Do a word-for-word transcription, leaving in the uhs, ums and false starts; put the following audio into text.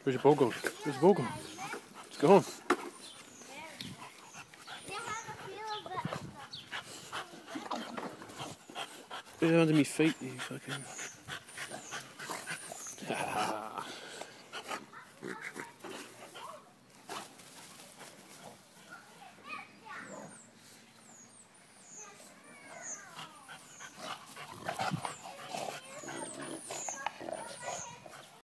Where's your ball gone? Where's the ball gone? It's gone. Get under me feet, you fucking.